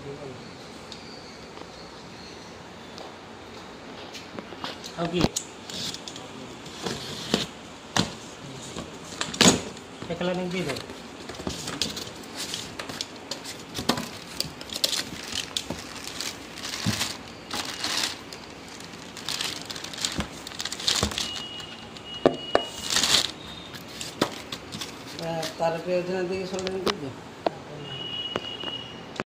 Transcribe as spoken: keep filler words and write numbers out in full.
अब की एकला नहीं दी दो तार पे देखिए सोल्डरिंग कर दो।